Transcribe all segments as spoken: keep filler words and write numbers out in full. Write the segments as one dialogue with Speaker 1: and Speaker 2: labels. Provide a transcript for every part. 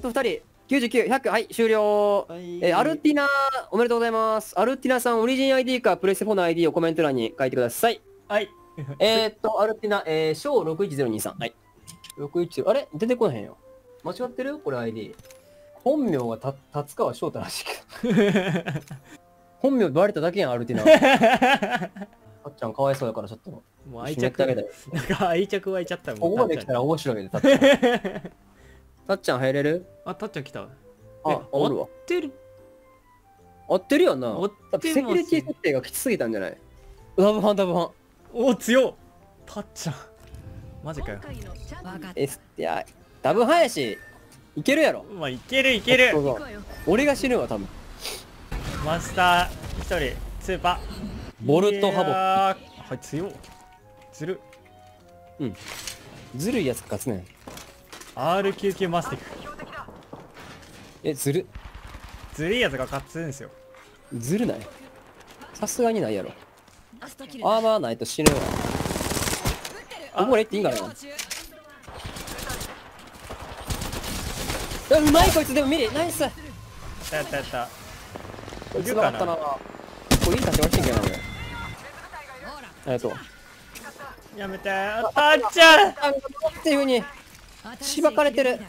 Speaker 1: ふたり、きゅうじゅうきゅう、ひゃく、はい、終了。
Speaker 2: はい、
Speaker 1: えーアルティナ、おめでとうございます。アルティナさん、オリジン アイディー かプレステフォーの アイディー をコメント欄に書いてください。
Speaker 2: はい。
Speaker 1: えーっと、アルティナ、えー、ショーろくいちゼロにさん。はい。ろくいちゼロ、あれ出てこないへんよ。間違ってるこれ アイディー。本名がた達川翔太らしいけど。本名バレただけやん、アルティナ。たっちゃんかわいそうやからちょっと。
Speaker 2: もう愛着
Speaker 1: 湿ってあげたい。
Speaker 2: なんか愛着湧いちゃったもん。
Speaker 1: ここまで来たら面白いね、たっちゃん。たっちゃん入れる？
Speaker 2: あ、たっちゃん来た。
Speaker 1: あ、おるわ。
Speaker 2: 合ってる。
Speaker 1: 合ってるよな。
Speaker 2: 合ってます
Speaker 1: 多分セキュリティ設定がきつすぎたんじゃない？ダブハンダブハン。
Speaker 2: お、強っ。たっちゃん。マジかよ。
Speaker 1: え、いや、ダブハンやし、いけるやろ。
Speaker 2: まあ、いけるいける。
Speaker 1: 俺が死ぬわ、多分。
Speaker 2: マスター一人、スーパー。
Speaker 1: ボルトハボック。
Speaker 2: はい、強っ。ずる。
Speaker 1: うん。ずるいやつ勝つねん。
Speaker 2: アールきゅうじゅうきゅう マスティク。
Speaker 1: え、ずる。
Speaker 2: ずるいやつが勝つんですよ。
Speaker 1: ずるない。さすがにないやろ。アーマーないと死ぬわ。ここまで行っていいんかな。あ、うまいこいつ。でも見れ、ナイス。
Speaker 2: やったやったやった。
Speaker 1: こいつがあったな。これいい立ち回してんけどな、俺。ありがとう。
Speaker 2: やめてー、たっちゃん。
Speaker 1: っていう風にしばかれてる。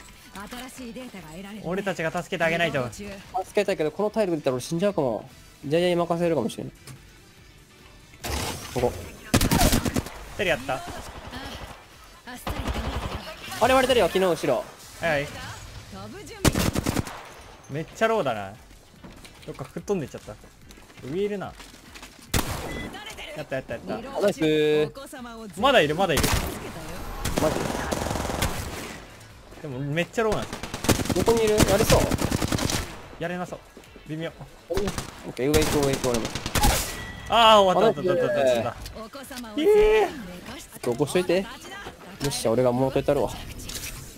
Speaker 2: 俺たちが助けてあげないと。
Speaker 1: 助けたいけど、この体力で言ったら俺死んじゃうかも。ジャイアンに任せるかもしれん。ここ。
Speaker 2: 一人やった。
Speaker 1: あれ割れてるよ、昨日後ろ。
Speaker 2: はい。めっちゃローだな。どっか吹っ飛んでいっちゃった。上いるな。やったやったやった。
Speaker 1: ナイスー。
Speaker 2: まだいるまだいる。
Speaker 1: マジ
Speaker 2: でもめっちゃローなんですよ。
Speaker 1: どこにいる？やれそう？
Speaker 2: やれなそう。微妙。
Speaker 1: オッケー、上行こう上行こう俺も。
Speaker 2: ああ、終わった終わった終わった終わった。ええ
Speaker 1: ー。起こしといて。よっしゃ、俺がもうといたるわ。
Speaker 2: うん、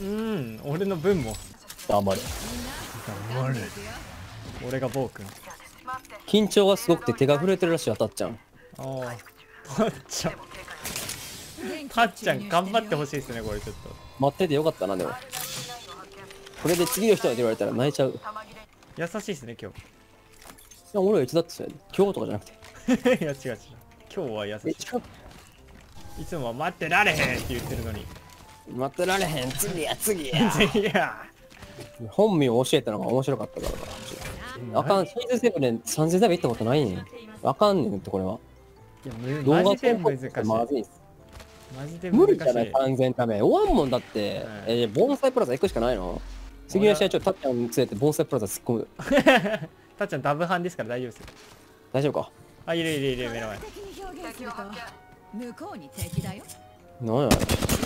Speaker 2: 俺の分も。
Speaker 1: 黙れ。
Speaker 2: 黙れ。俺が暴君。
Speaker 1: 緊張がすごくて手が震えてるらしいわ、たっちゃん。
Speaker 2: ああ、たっちゃん。たっちゃん頑張ってほしいですね、これちょっと。
Speaker 1: 待っててよかったな、でも。これで次の人って言われたら泣いちゃう。
Speaker 2: 優しいですね、今日。
Speaker 1: いや、俺はいつだってそうやで。今日とかじゃなくて。
Speaker 2: いや、違う違う。今日は優し
Speaker 1: え、
Speaker 2: い。
Speaker 1: 近く
Speaker 2: いつもは待ってられへんって言ってるのに。
Speaker 1: 待ってられへん、次や、次や。
Speaker 2: いや。
Speaker 1: 本名を教えたのが面白かったからか。あかん、シーズンセブンでさんぜんダメ行ったことないねん。あかんねんって、これは。
Speaker 2: いや、む
Speaker 1: 動画
Speaker 2: マジで
Speaker 1: 投稿って
Speaker 2: 難しい。
Speaker 1: まずいっす。
Speaker 2: マジで難しい。
Speaker 1: 無理じゃない、さんぜんダメ。終わんもんだって。えー、盆栽プラザ行くしかないの？次の試合ちょっとタッちゃん連れて盆栽プラザ突っ込む。
Speaker 2: たっちゃんダブハンですから大丈夫ですよ。
Speaker 1: 大丈夫か？
Speaker 2: あ、いるいるいる、目の前。
Speaker 3: 向こうに敵だよ。
Speaker 1: なんや。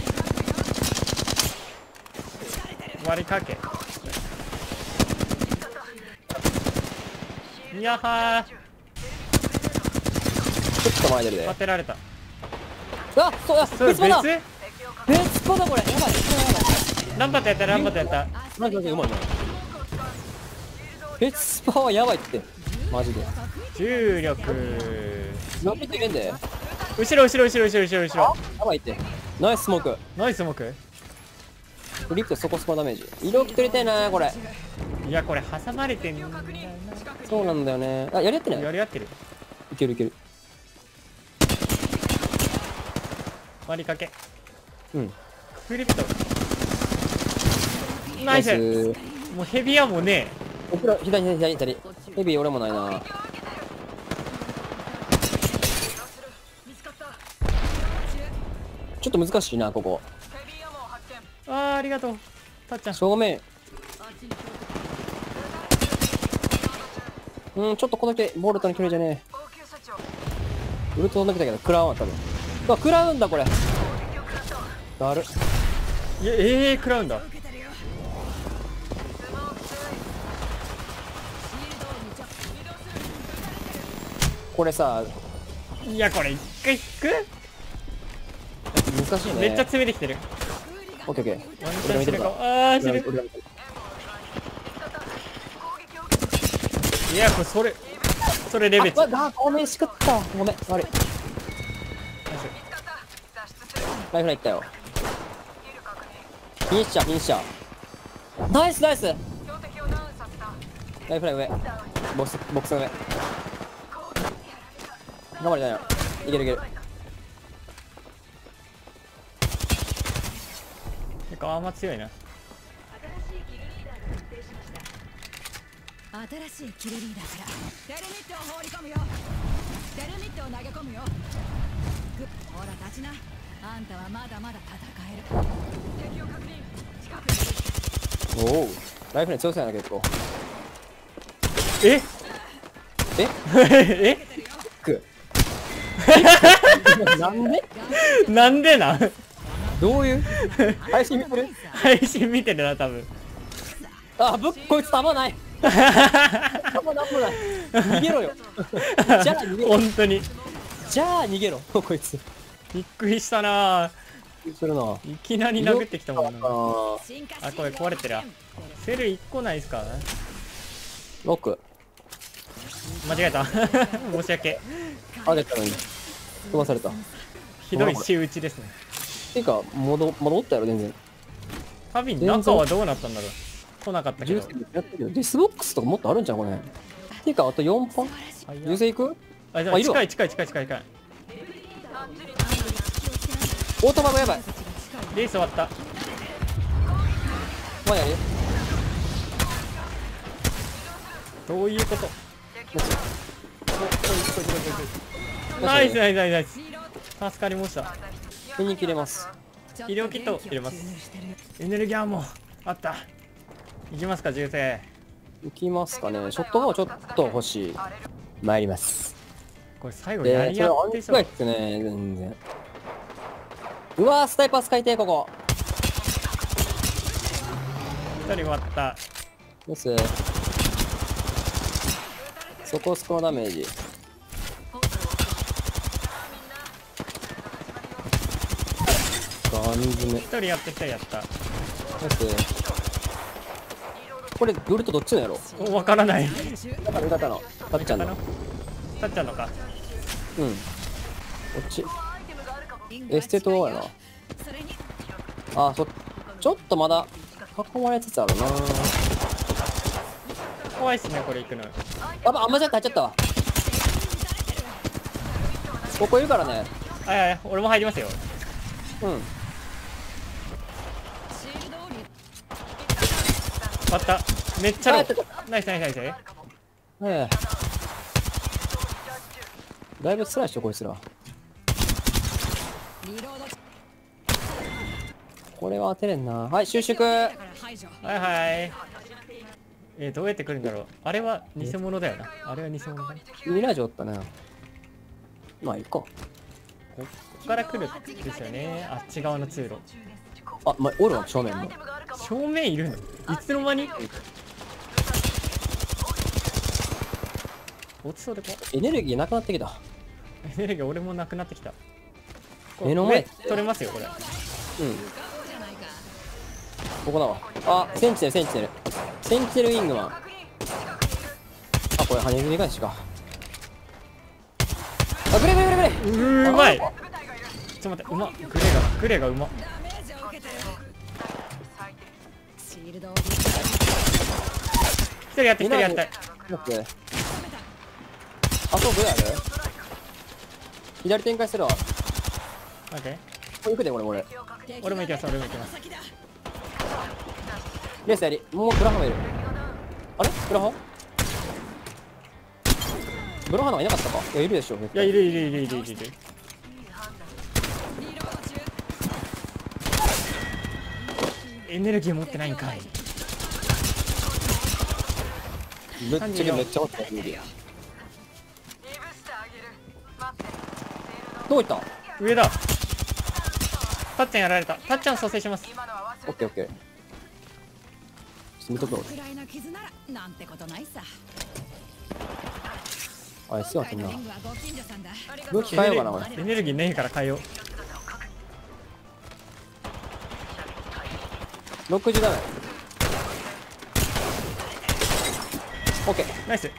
Speaker 2: 割りかけ。いやはー。
Speaker 1: ちょっと前出るで。
Speaker 2: 当てられた。
Speaker 1: あ、そうだ、
Speaker 2: それ
Speaker 1: 別パだ。
Speaker 2: 別？
Speaker 1: 別パだこれ。やばい。やばい。
Speaker 2: ランバットやったランバットやった。
Speaker 1: マジマジうまいな。別パはやばいって。マジで。
Speaker 2: 重力。
Speaker 1: 何人いるんで。
Speaker 2: 後ろ後ろ後ろ後ろ後ろ後ろ。
Speaker 1: やばいって。ナイススモーク。
Speaker 2: ナイスモーク。
Speaker 1: フリップそこそこダメージ。色気取りたいなこれ。
Speaker 2: いや、これ挟まれてんだよな。
Speaker 1: そうなんだよね。あ、やり合ってない？
Speaker 2: やり合ってる。
Speaker 1: いけるいける。
Speaker 2: 割りかけ。
Speaker 1: うん。
Speaker 2: フリップト。ナイス。もうヘビはもうね。
Speaker 1: 後ろ、左左左左。ヘビー俺もないな。ちょっと難しいなここ。
Speaker 2: あー、ありがとう。たっちゃん。
Speaker 1: 正面。うん、ちょっとこのけボルトの距離じゃねえ。ウルト飛んできたけど食らうんわ多分。うわ、食らうんだこれ。だる。
Speaker 2: いや、ええー、食らうんだ。
Speaker 1: これさ、
Speaker 2: いや、これ一回引く？
Speaker 1: 難しいね。
Speaker 2: めっちゃ詰めてきてる。
Speaker 1: オッケーオッケー。
Speaker 2: ワンチャン死ぬかも。あー、死ぬ。いや、これそれそれレベチ。
Speaker 1: あ、あ、ごめんしくった。ごめん、悪い。ライフラインいったよ。フィニッシャーフィニッシャー。 ナイスナイス。ライフライ上。ボックス、ボックスの上。頑張れだよ。いけるいける。
Speaker 2: 結構あんま強いな。
Speaker 3: 新しいキルリーダーからテルミットを放り込むよ。テルミットを投げ込むよ。ぐほら立ちな。あんたはまだまだ戦える。敵を確認。近くに。
Speaker 1: おお。ライフライン強そうやな結構。
Speaker 2: え
Speaker 1: え
Speaker 2: え
Speaker 1: くなんで
Speaker 2: なんでなん
Speaker 1: どういう配信見てる？
Speaker 2: 配信見てるな多分。
Speaker 1: あぶっこいつ弾ない弾なんもない逃げろよじゃあ逃げろ
Speaker 2: 本当に
Speaker 1: じゃあ逃げろこいつ
Speaker 2: びっくりしたな。
Speaker 1: するない
Speaker 2: きなり殴ってきたもんな。
Speaker 1: あ
Speaker 2: あ、これ壊れてるわ。セルいっこないっすか？
Speaker 1: ロック
Speaker 2: 間違えた申し訳。
Speaker 1: あげたのに飛ばされた。
Speaker 2: ひどい仕打ちですね。
Speaker 1: ていうか戻戻ったやろ全然。
Speaker 2: カビン中はどうなったんだろう。来なかったけど。
Speaker 1: やってるよ。デスボックスとかもっとあるんじゃんこれ。ていうかあとよんパン
Speaker 2: あいや
Speaker 1: 銃声いく？
Speaker 2: あ、じゃあ
Speaker 1: あいるわ
Speaker 2: 近い近い近い近い近い。
Speaker 1: オートマもやばい。
Speaker 2: レース終わった。
Speaker 1: まだやるよ。
Speaker 2: どういうこと？ナイスナイスナイスナイス。助かりました。
Speaker 1: 手に切れます。
Speaker 2: 医療キット入れます。エネルギーアーモあった。いきますか銃声。
Speaker 1: いきますかね。ショットガンはちょっと欲しい。参ります。
Speaker 2: これ最後や
Speaker 1: で、
Speaker 2: り
Speaker 1: それは
Speaker 2: 合ってしょ。
Speaker 1: あんですね、全然。うわー、スタイパー使いてー、ここ。
Speaker 2: 一人終わった。
Speaker 1: よし。そこそこのダメージ。ガン詰め。
Speaker 2: 一人やって一人やった。
Speaker 1: よし。これ、ブルトどっちのやろ？
Speaker 2: お、わからない。
Speaker 1: だから味方の。たっちゃんの。
Speaker 2: たっちゃんのか。
Speaker 1: うん。こっち。エステトやな。あ、そ、ちょっとまだ囲まれつつあるな。
Speaker 2: 怖いっすねこれ行くの。
Speaker 1: あば、あんまじゃって入っちゃったわ。ここいるからね。
Speaker 2: あいやいや、俺も入りますよ。
Speaker 1: うん。
Speaker 2: 終わった。めっちゃロ
Speaker 1: あやった
Speaker 2: ー。ナイスナイスナイス。
Speaker 1: ええ。だいぶスライしよこいつら。これは当てれんな。はい、収縮。
Speaker 2: はいはい。えー、どうやって来るんだろう。あれは偽物だよな。あれは偽物だね。
Speaker 1: ミラージュおったね。まあいいか。
Speaker 2: こっから来るんですよね。あっち側の通路。
Speaker 1: あ、まあ、おるわ、正面も。
Speaker 2: 正面いるの？いつの間に？落ちそうで怖い。
Speaker 1: エネルギーなくなってきた。
Speaker 2: エネルギー俺もなくなってきた。
Speaker 1: 目の前
Speaker 2: 上取れますよこれ。
Speaker 1: うん。ここだわ。あ、センチネル、センチネル。センチネルウィングマン。あ、これ、羽組み返しか。あ、グレグレグレグレ
Speaker 2: うーうまい。ちょっと待って、うまっ。グレがグレがうまっ。一人やって一人やったい。
Speaker 1: 待って。あ、そう、どうやる？左展開するわ。
Speaker 2: 待って。
Speaker 1: これ行くで、俺、俺。
Speaker 2: 俺も行きます俺も行きます。
Speaker 1: レースやり。もうブラハもいる。あれブラハブラハナはいなかったか？いや、いるでしょ。
Speaker 2: いやいるいるいるいるいるいる。エネルギー持ってないんかい。
Speaker 1: ぶっちゃけめっちゃ持ってる。どこ行った？
Speaker 2: 上だ。たっちゃんやられた。たっちゃん蘇生します。
Speaker 1: オッケーオッケー。見とくわ。あいつはそんな。武器変えようかな、俺。
Speaker 2: エネルギーねえから変えよう。
Speaker 1: ろくじゅうダメ。オッケー。
Speaker 2: ナイス。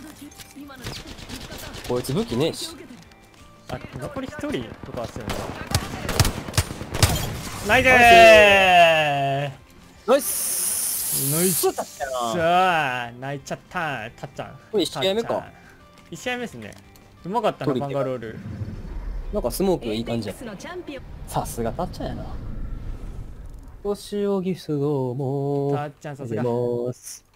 Speaker 1: こいつ武器ねえし。
Speaker 2: あ、残り一人とかはするんだ。ナイスー。
Speaker 1: ナイス。
Speaker 2: ナイス
Speaker 1: そうだったよな。
Speaker 2: さあ泣いちゃったたっちゃん。
Speaker 1: これいち試合目か
Speaker 2: たっちゃん。いち試合目ですね。うまかったなバ
Speaker 1: 取り手が
Speaker 2: ンガロール。
Speaker 1: なんかスモークがいい感じや。
Speaker 3: のチャンピオン。
Speaker 1: さすがたっちゃんやな。年をギフトどうも。
Speaker 2: たっちゃんさすが。
Speaker 1: あります